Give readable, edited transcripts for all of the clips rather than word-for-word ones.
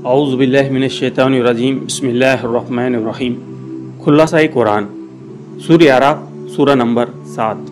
اعوذ باللہ من الشیطان الرجیم بسم اللہ الرحمن الرحیم۔ خلاصہ قرآن سورہ اعراف سورہ نمبر 7۔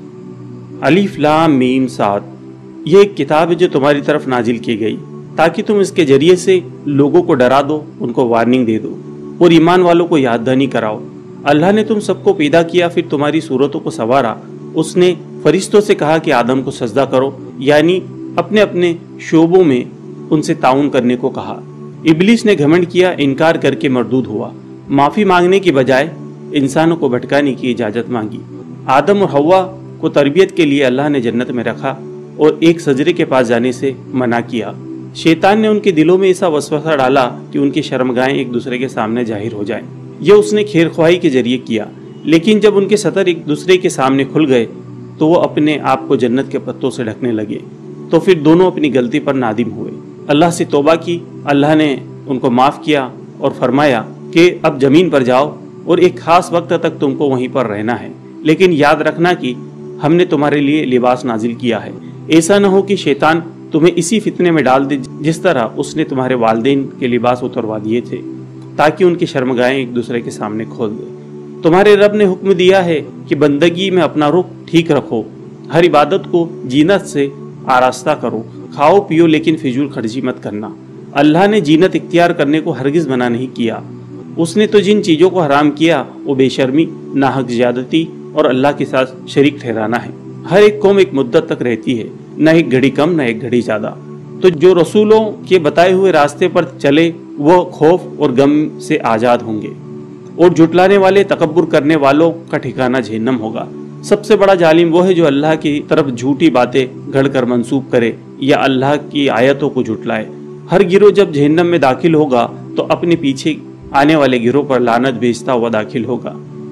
الف لام میم صاد، یہ ایک کتاب ہے جو تمہاری طرف نازل کی گئی تاکہ تم اس کے ذریعے سے لوگوں کو ڈرا دو، ان کو وارننگ دے دو اور ایمان والوں کو یاد دہانی کراؤ۔ اللہ نے تم سب کو پیدا کیا، پھر تمہاری صورتوں کو سنوارا۔ اس نے فرشتوں سے کہا کہ آدم کو سجدہ کرو، یعنی اپنے اپنے شعبوں میں ان سے تعاون کرنے کو کہا۔ ابلیس نے گھمنڈ کیا، انکار کر کے مردود ہوا۔ معافی مانگنے کی بجائے انسانوں کو بھٹکانے کی اجازت مانگی۔ آدم اور حوا کو تربیت کے لیے اللہ نے جنت میں رکھا اور ایک شجرے کے پاس جانے سے منع کیا۔ شیطان نے ان کے دلوں میں ایسا وسوسہ ڈالا کہ ان کی شرمگاہیں ایک دوسرے کے سامنے ظاہر ہو جائیں۔ یہ اس نے خیر خواہی کے ذریعے کیا، لیکن جب ان کے سطر ایک دوسرے کے سامنے کھل گئے تو وہ اپنے آپ کو جنت کے پتوں سے ڈھکنے لگے، تو پھر دونوں اپنی غلطی پر نادم ہوئے۔ اللہ سے توبہ کی، اللہ نے ان کو معاف کیا اور فرمایا کہ اب زمین پر جاؤ اور ایک خاص وقت تک تم کو وہیں پر رہنا ہے، لیکن یاد رکھنا کہ ہم نے تمہارے لیے لباس نازل کیا ہے۔ ایسا نہ ہو کہ شیطان تمہیں اسی فتنے میں ڈال دے جس طرح اس نے تمہارے والدین کے لباس اتروا دیے تھے، تاکہ ان کی شرمگاہیں ایک دوسرے کے سامنے کھول دے۔ تمہارے رب نے حکم دیا ہے کہ بندگی میں اپنا رخ ٹھیک رکھو، ہر عبادت کو زینت سے آراستہ کرو، کھاؤ پیو لیکن فضول خرچی مت کرنا۔ اللہ نے زینت اختیار کرنے کو ہرگز منع نہیں کیا۔ اس نے تو جن چیزوں کو حرام کیا وہ بے شرمی، ناحق زیادتی اور اللہ کے ساتھ شریک ٹھہرانا ہے۔ ہر ایک قوم ایک مدت تک رہتی ہے، نہ ایک گھڑی کم نہ ایک گھڑی زیادہ۔ تو جو رسولوں کے بتائے ہوئے راستے پر چلے وہ خوف اور غم سے آزاد ہوں گے، اور جھٹلانے والے تکبر کرنے والوں کا ٹھکانہ جہنم ہوگا۔ سب سے بڑا ظالم وہ ہے جو اللہ کی طرف جھوٹی باتیں گھڑ کر منسوب کرے یا اللہ کی آیتوں کو جھٹلائے۔ ہر گروہ جب جہنم میں داخل ہوگا تو اپنے پیچھے آنے والے گروہ پر لعنت بھیجتا ہوا داخل ہوگا۔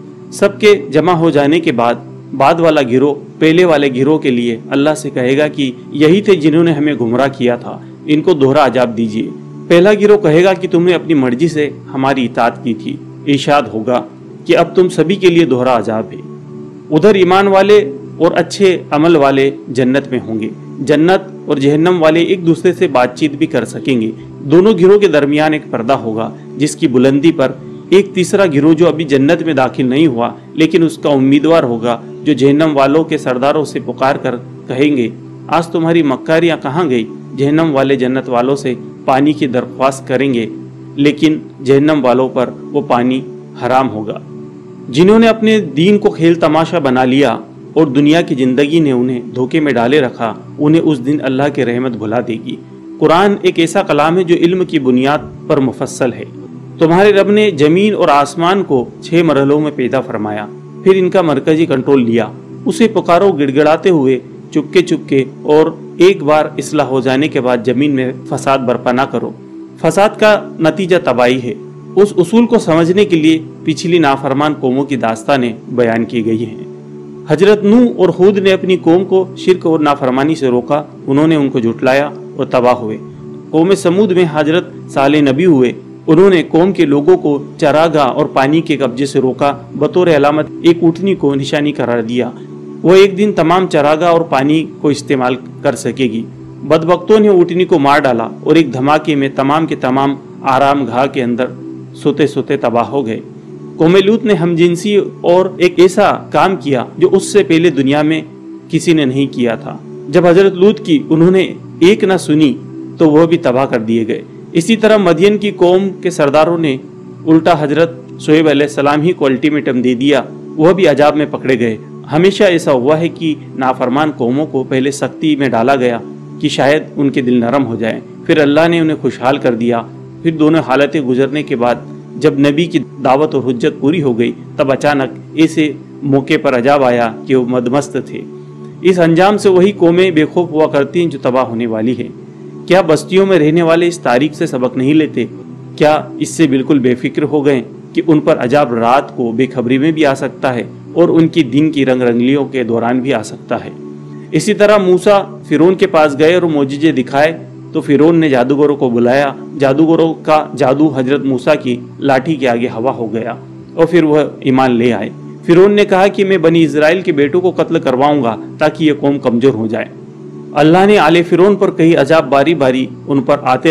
سب کے جمع ہو جانے کے بعد والا گروہ پہلے والے گروہ کے لیے اللہ سے کہے گا کہ یہی تھے جنہوں نے ہمیں گمراہ کیا تھا، ان کو دوہرا عذاب دیجیے۔ پہلا گروہ کہے گا کہ تم نے اپنی مرضی سے ہماری اطاعت کی تھی، ارشاد ہوگا کہ اب تم سبھی کے لیے دوہرا عذاب ہے۔ ادھر ایمان والے اور اچھے عمل والے جنت میں ہوں گے، جنت اور جہنم والے ایک دوسرے سے بات چیت بھی کر سکیں گے۔ دونوں گروہ کے درمیان ایک پردہ ہوگا جس کی بلندی پر ایک تیسرا گروہ جو ابھی جنت میں داخل نہیں ہوا لیکن اس کا امیدوار ہوگا، جو جہنم والوں کے سرداروں سے پکار کر کہیں گے آج تمہاری مکاریاں کہاں گئی۔ جہنم والے جنت والوں سے پانی کی درخواست کریں گے، لیکن جہنم والوں پر وہ پانی حرام ہوگا۔ جنہوں نے اپنے دین کو کھیل تماشا بنا لیا اور دنیا کی زندگی نے انہیں دھوکے میں ڈالے رکھا، انہیں اس دن اللہ کی رحمت بھلا دے گی۔ قرآن ایک ایسا کلام ہے جو علم کی بنیاد پر مفصل ہے۔ تمہارے رب نے زمین اور آسمان کو 6 مرحلوں میں پیدا فرمایا، پھر ان کا مرکزی کنٹرول لیا۔ اسے پکارو گڑ گڑاتے ہوئے، چپکے اور ایک بار اصلاح ہو جانے کے بعد زمین میں فساد برپا نہ کرو۔ فساد کا نتیجہ تباہی ہے۔ اس اصول کو سمجھنے کے لیے پچھلی نافرمان قوموں کی داستانیں بیان کی گئی ہیں۔ حضرت نوح اور ہود نے اپنی قوم کو شرک اور نافرمانی سے روکا، انہوں نے ان کو جھٹلایا اور تباہ ہوئے۔ قوم سمود میں حضرت صالح نبی ہوئے، انہوں نے قوم کے لوگوں کو چراگاہ اور پانی کے قبضے سے روکا، بطور علامت ایک اونٹنی کو نشانی قرار دیا۔ وہ ایک دن تمام چراگاہ اور پانی کو استعمال کر سکے گی۔ بدبختوں نے اونٹنی کو مار ڈالا اور ایک دھماکے میں تمام کے تمام آرام گاہ کے اندر سوتے سوتے تباہ ہو گئے۔ قوم لوط نے ہم جنسی اور ایک ایسا کام کیا جو اس سے پہلے دنیا میں کسی نے نہیں کیا تھا۔ جب حضرت لوط کی انہوں نے ایک نہ سنی تو وہ بھی تباہ کر دیے گئے۔ اسی طرح مدین کی قوم کے سرداروں نے الٹا حضرت شعیب علیہ السلام ہی کو الٹیمیٹم دے دیا، وہ بھی عذاب میں پکڑے گئے۔ ہمیشہ ایسا ہوا ہے کہ نافرمان قوموں کو پہلے سختی میں ڈالا گیا کہ شاید ان کے دل نرم ہو جائیں، پھر اللہ نے انہیں خوشحال کر دیا۔ پھر دونوں حالتیں گزرنے کے بعد جب نبی کی دعوت اور حجت پوری ہو گئی تب اچانک ایسے موقع پر عذاب آیا کہ وہ مدمست تھے۔ اس انجام سے وہی قومیں بے خوف ہوا کرتی ہیں جو تباہ ہونے والی ہیں۔ کیا بستیوں میں رہنے والے اس تاریخ سے سبق نہیں لیتے؟ کیا اس سے بالکل بے فکر ہو گئے کہ ان پر عذاب رات کو بے خبری میں بھی آ سکتا ہے اور ان کی دن کی رنگ رنگلیوں کے دوران بھی آ سکتا ہے؟ اسی طرح موسیٰ فرعون کے پاس گئے اور معجزے دکھائے تو فرعون نے جادوگروں کو بلایا۔ جادوگروں کا جادو حضرت موسیٰ کی لاٹھی کے آگے ہوا ہو گیا اور پھر وہ ایمان لے آئے۔ فرعون نے کہا کہ میں بنی اسرائیل کے بیٹوں کو قتل کرواؤں گا تاکہ یہ قوم کمزور ہو جائے۔ اللہ نے آل فرعون پر کئی عذاب باری باری ان پر آتے رہے،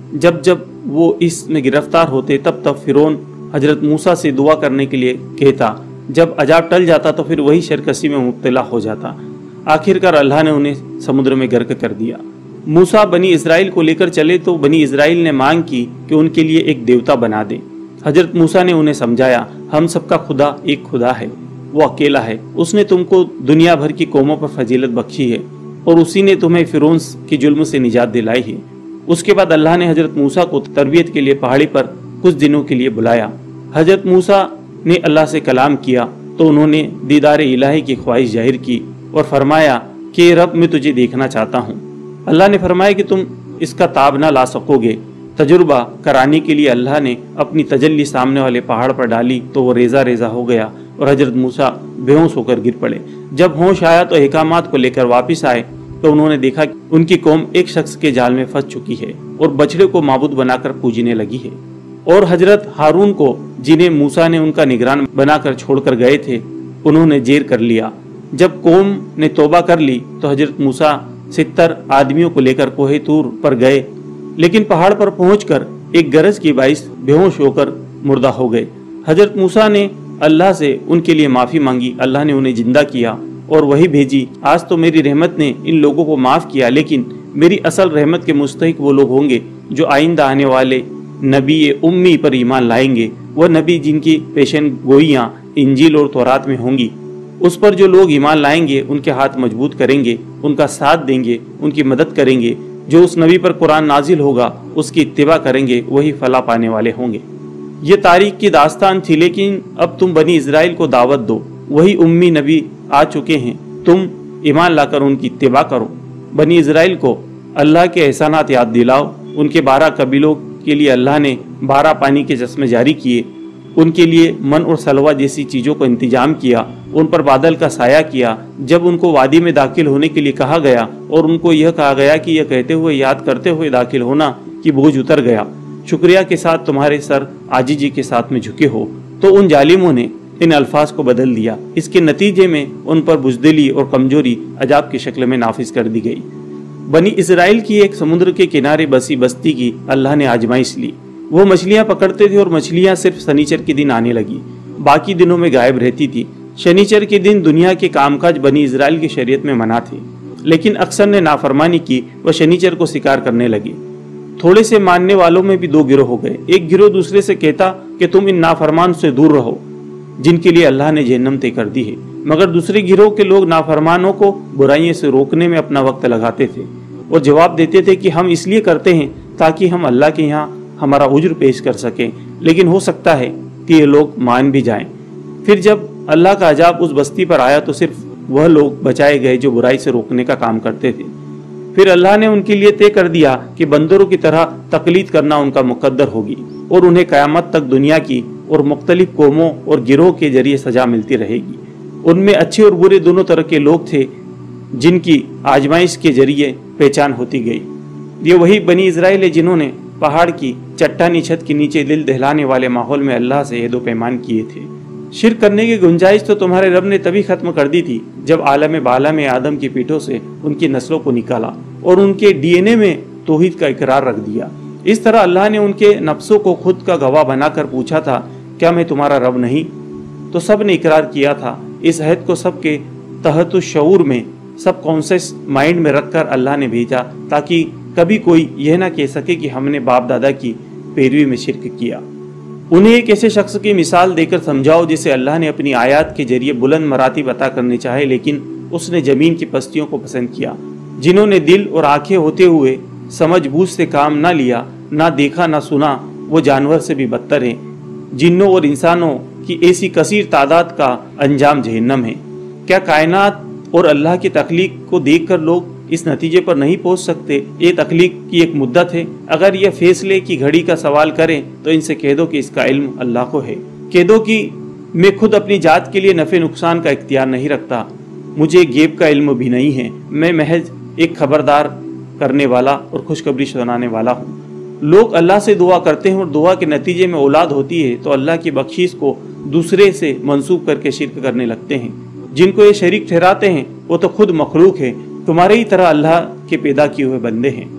جب جب وہ اس میں گرفتار ہوتے تب تب فرعون حضرت موسیٰ سے دعا کرنے کے لیے کہتا، جب عذاب ٹل جاتا تو پھر وہی شرکسی میں مبتلا ہو جاتا۔ آخرکار اللہ نے انہیں سمندر میں غرق کر دیا۔ موسیٰ بنی اسرائیل کو لے کر چلے تو بنی اسرائیل نے مانگ کی کہ ان کے لیے ایک دیوتا بنا دے۔ حضرت موسیٰ نے انہیں سمجھایا، ہم سب کا خدا ایک خدا ہے، وہ اکیلا ہے، اس نے تم کو دنیا بھر کی قوموں پر فضیلت بخشی ہے اور اسی نے تمہیں فرعون کے ظلم سے نجات دلائی ہے۔ اس کے بعد اللہ نے حضرت موسیٰ کو تربیت کے لیے پہاڑی پر کچھ دنوں کے لیے بلایا۔ حضرت موسیٰ نے اللہ سے کلام کیا تو انہوں نے دیدار الہی کی خواہش ظاہر کی اور فرمایا کہ رب میں تجھے دیکھنا چاہتا ہوں۔ اللہ نے فرمایا کہ تم اس کا تاب نہ لا سکو گے۔ تجربہ کرانے کے لیے اللہ نے اپنی تجلی سامنے والے پہاڑ پر ڈالی تو وہ ریزہ ریزہ ہو گیا اور حضرت موسیٰ بے ہوش ہو کر گر پڑے۔ جب ہوش آیا تو احکامات کو لے کر واپس آئے تو انہوں نے دیکھا کہ ان کی قوم ایک شخص کے جال میں پھنس چکی ہے اور بچڑے کو معبود بنا کر پوجنے لگی ہے، اور حضرت ہارون کو جنہیں موسیٰ نے ان کا نگران بنا کر چھوڑ کر گئے تھے انہوں نے جیر کر لیا۔ جب قوم نے توبہ کر لی تو حضرت موسیٰ 70 آدمیوں کو لے کر کوہ طور پر گئے، لیکن پہاڑ پر پہنچ کر ایک گرج کی باعث بے ہوش ہو کر مردہ ہو گئے۔ حضرت موسیٰ نے اللہ سے ان کے لیے معافی مانگی، اللہ نے انہیں زندہ کیا اور وہی بھیجی، آج تو میری رحمت نے ان لوگوں کو معاف کیا، لیکن میری اصل رحمت کے مستحق وہ لوگ ہوں گے جو آئندہ آنے والے نبی امی پر ایمان لائیں گے، وہ نبی جن کی پیشن گوئیاں انجیل اور تورات میں ہوں گی۔ اس پر جو لوگ ایمان لائیں گے ان کے ہاتھ مضبوط کریں گے، ان کا ساتھ دیں گے، ان کی مدد کریں گے۔ جو اس نبی پر قرآن نازل ہوگا اس کی اتباع کریں گے، وہی فلاح پانے والے ہوں گے۔ یہ تاریخ کی داستان تھی، لیکن اب تم بنی اسرائیل کو دعوت دو، وہی امی نبی آ چکے ہیں، تم ایمان لا کر ان کی اتباع کرو۔ بنی اسرائیل کو اللہ کے احسانات یاد دلاؤ۔ ان کے 12 قبیلوں کے لیے اللہ نے 12 پانی کے چشمے جاری کیے، ان کے لیے من اور سلوہ جیسی چیزوں کو انتظام کیا، ان پر بادل کا سایہ کیا جب ان کو وادی میں داخل ہونے کے لیے کہا گیا، اور ان کو یہ کہا گیا کہ یہ کہتے ہوئے یاد کرتے ہوئے داخل ہونا کہ بوجھ اتر گیا، شکریہ کے ساتھ تمہارے سر عاجزی کے ساتھ میں جھکے ہو۔ تو ان ظالموں نے ان الفاظ کو بدل دیا، اس کے نتیجے میں ان پر بزدلی اور کمزوری عذاب کی شکل میں نافذ کر دی گئی۔ بنی اسرائیل کی ایک سمندر کے کنارے بسی بستی کی اللہ نے آزمائش لی۔ وہ مچھلیاں پکڑتے تھے اور مچھلیاں صرف شنیچر کے دن آنے لگی، باقی دنوں میں غائب رہتی تھی۔ شنیچر کے دن دنیا کے کام کاج بنی اسرائیل کی شریعت میں منع تھے، لیکن اکثر نے نافرمانی کی، وہ شنیچر کو شکار کرنے لگے۔ تھوڑے سے ماننے والوں میں بھی 2 گروہ ہو گئے، ایک گروہ دوسرے سے کہتا کہ تم ان نافرمان سے دور رہو جن کے لیے اللہ نے جہنم طے کر دی ہے، مگر دوسرے گروہ کے لوگ نافرمانوں کو برائیوں سے روکنے میں اپنا وقت لگاتے تھے اور جواب دیتے تھے کہ ہم اس لیے کرتے ہیں تاکہ ہم اللہ کے یہاں ہمارا عجر پیش کر سکیں، لیکن ہو سکتا ہے کہ یہ لوگ مان بھی جائیں۔ پھر جب اللہ کا عذاب اس بستی پر آیا تو صرف وہ لوگ بچائے گئے جو برائی سے روکنے کا کام کرتے تھے۔ پھر اللہ نے ان کے لیے طے کر دیا کہ بندروں کی طرح تقلید کرنا ان کا مقدر ہوگی، اور انہیں قیامت تک دنیا کی اور مختلف قوموں اور گروہ کے ذریعے سزا ملتی رہے گی۔ ان میں اچھے اور برے دونوں طرح کے لوگ تھے جن کی آزمائش کے ذریعے پہچان ہوتی گئی۔ یہ وہی بنی اسرائیل ہے جنہوں نے پہاڑ کی چٹانی چھت کے نیچے دل دہلانے والے ماحول میں اللہ سے عہد و پیمان کیے تھے۔ شرک کرنے کی گنجائش تو تمہارے رب نے تبھی ختم کر دی تھی جب عالم بالا میں آدم کی پیٹھوں سے ان کی نسلوں کو نکالا اور ان کے ڈی این اے میں توحید کا اقرار رکھ دیا۔ اس طرح اللہ نے ان کے نفسوں کو خود کا گواہ بنا کر پوچھا تھا، کیا میں تمہارا رب نہیں؟ تو سب نے اقرار کیا تھا۔ اس عہد کو سب کے تحت الشعور میں، سب کانشیس مائنڈ میں رکھ کر اللہ نے بھیجا تاکہ کبھی کوئی یہ نہ کہہ سکے کہ ہم نے باپ دادا کی پیروی میں شرک کیا۔ انہیں ایک ایسے شخص کی مثال دے کر سمجھاؤ جسے اللہ نے اپنی آیات کے ذریعے بلند مراتب عطا کرنے چاہے، لیکن اس نے زمین کی پستیوں کو پسند کیا۔ جنہوں نے دل اور آنکھیں ہوتے ہوئے سمجھ بوجھ سے کام نہ لیا، نہ دیکھا نہ سنا، وہ جانور سے بھی بدتر ہیں۔ جنوں اور انسانوں کی ایسی کثیر تعداد کا انجام جہنم ہے۔ کیا کائنات اور اللہ کی تخلیق کو دیکھ کر لوگ اس نتیجے پر نہیں پہنچ سکتے؟ یہ تخلیق کی ایک مدت ہے۔ اگر یہ فیصلے کی گھڑی کا سوال کریں تو ان سے کہہ دو کہ اس کا علم اللہ کو ہے۔ کہہ دو کہ میں خود اپنی ذات کے لیے نفع نقصان کا اختیار نہیں رکھتا، مجھے غیب کا علم بھی نہیں ہے، میں محض ایک خبردار کرنے والا اور خوشخبری سنانے والا ہوں۔ لوگ اللہ سے دعا کرتے ہیں اور دعا کے نتیجے میں اولاد ہوتی ہے تو اللہ کی بخشش کو دوسرے سے منسوب کر کے شرک کرنے لگتے ہیں۔ جن کو یہ شریک ٹھہراتے ہیں وہ تو خود مخلوق ہے، تمہارے ہی طرح اللہ کے پیدا کیے ہوئے بندے ہیں۔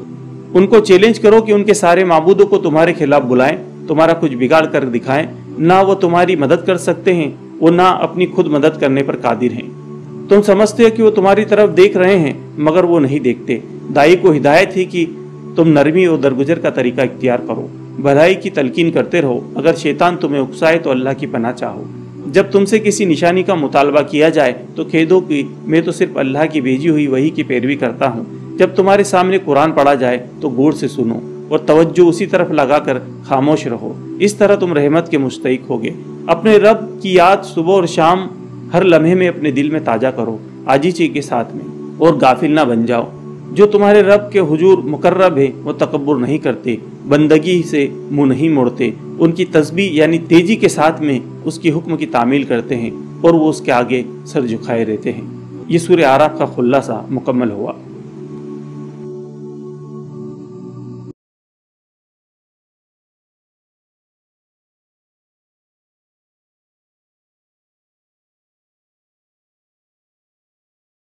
उनको चैलेंज करो कि उनके सारे माबूदों को तुम्हारे खिलाफ बुलाएं, तुम्हारा कुछ बिगाड़ कर दिखाएं। ना वो तुम्हारी मदद कर सकते हैं, वो ना अपनी खुद मदद करने पर कादिर हैं। तुम समझते हो कि वो तुम्हारी तरफ देख रहे हैं, मगर वो नहीं देखते। दाई को हिदायत है कि तुम नरमी और दरगुजर का तरीका इख्तियार करो, भलाई की तलकीन करते रहो। अगर शैतान तुम्हें उकसाए तो अल्लाह की पनाह चाहो। जब तुमसे किसी निशानी का मुतालबा किया जाए तो कह दो कि मैं तो सिर्फ अल्लाह की भेजी हुई वही की पैरवी करता हूँ। जब तुम्हारे सामने कुरान पढ़ा जाए तो गौर से सुनो और तवज्जो उसी तरफ लगाकर खामोश रहो। इस तरह तुम रहमत के मुस्तहिक होगे। अपने रब की याद सुबह और शाम हर लम्हे में अपने दिल में ताजा करो, आजीजी के साथ में, और गाफिल ना बन जाओ। जो तुम्हारे रब के हुजूर मुकर्रब है वो तकब्बुर नहीं करते, बंदगी से मुंह नहीं मोड़ते, उनकी तस्बीह यानी तेजी के साथ में उसकी हुक्म की तामील करते हैं और वो उसके आगे सर झुकाए रहते हैं। ये सूरह आराफ का खुलासा मुकम्मल हुआ।